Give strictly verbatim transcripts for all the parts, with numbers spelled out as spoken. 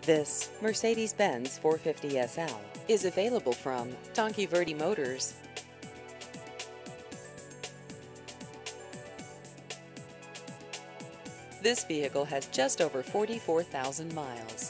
This Mercedes-Benz four fifty S L is available from Tanque Motors. This vehicle has just over forty-four thousand miles.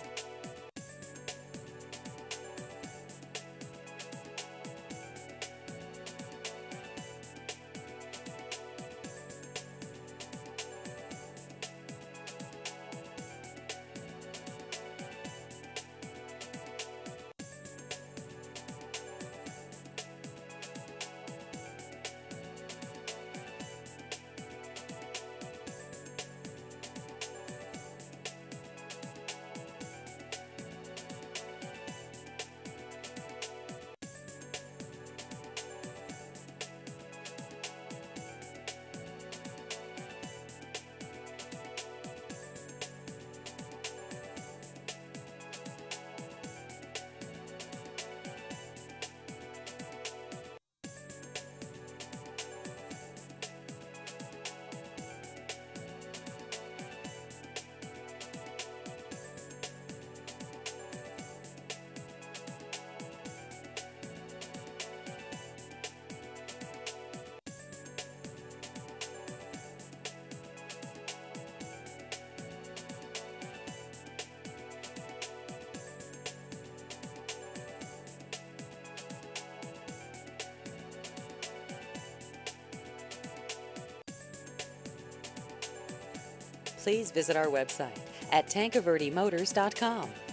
Please visit our website at tanque motors dot com.